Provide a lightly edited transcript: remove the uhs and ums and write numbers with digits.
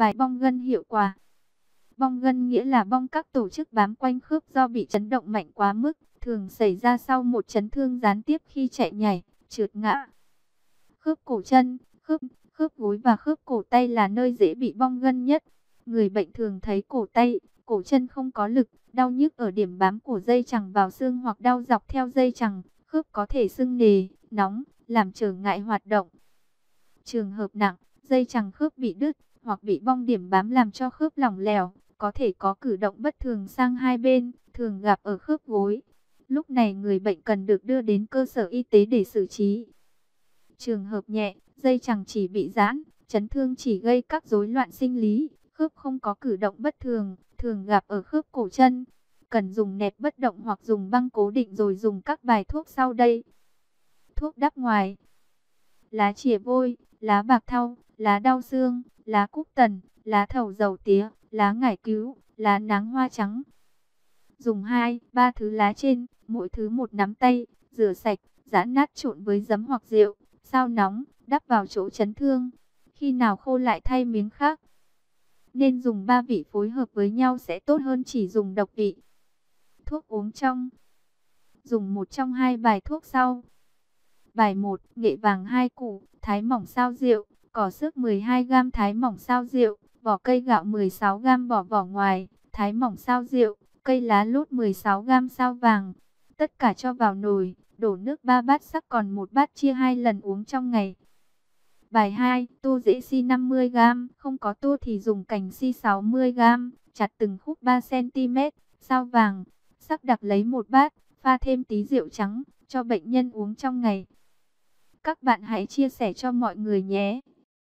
bài bong gân hiệu quả. Bong gân nghĩa là bong các tổ chức bám quanh khớp do bị chấn động mạnh quá mức, thường xảy ra sau một chấn thương gián tiếp khi chạy nhảy, trượt ngã. Khớp cổ chân, khớp gối và khớp cổ tay là nơi dễ bị bong gân nhất. Người bệnh thường thấy cổ tay, cổ chân không có lực, đau nhức ở điểm bám của dây chằng vào xương hoặc đau dọc theo dây chằng, khớp có thể sưng nề, nóng, làm trở ngại hoạt động. Trường hợp nặng, dây chằng khớp bị đứt hoặc bị bong điểm bám làm cho khớp lỏng lẻo, có thể có cử động bất thường sang hai bên, thường gặp ở khớp gối. Lúc này người bệnh cần được đưa đến cơ sở y tế để xử trí. Trường hợp nhẹ, dây chằng chỉ bị giãn, chấn thương chỉ gây các rối loạn sinh lý, khớp không có cử động bất thường, thường gặp ở khớp cổ chân. Cần dùng nẹp bất động hoặc dùng băng cố định rồi dùng các bài thuốc sau đây. Thuốc đắp ngoài: lá chìa vôi, lá bạc thau, lá đau xương, lá cúc tần, lá thầu dầu tía, lá ngải cứu, lá náng hoa trắng. Dùng 2-3 thứ lá trên, mỗi thứ một nắm tay, rửa sạch, giã nát trộn với giấm hoặc rượu, sao nóng, đắp vào chỗ chấn thương. Khi nào khô lại thay miếng khác. Nên dùng 3 vị phối hợp với nhau sẽ tốt hơn chỉ dùng độc vị. Thuốc uống trong: dùng một trong hai bài thuốc sau. Bài 1, nghệ vàng 2 củ, thái mỏng sao rượu, cỏ xước 12g thái mỏng sao rượu, vỏ cây gạo 16g bỏ vỏ ngoài, thái mỏng sao rượu, cây lá lốt 16g sao vàng. Tất cả cho vào nồi, đổ nước 3 bát sắc còn 1 bát chia 2 lần uống trong ngày. Bài 2, tô rễ si 50g, không có tô thì dùng cành si 60g, chặt từng khúc 3cm, sao vàng, sắc đặc lấy 1 bát, pha thêm tí rượu trắng, cho bệnh nhân uống trong ngày. Các bạn hãy chia sẻ cho mọi người nhé.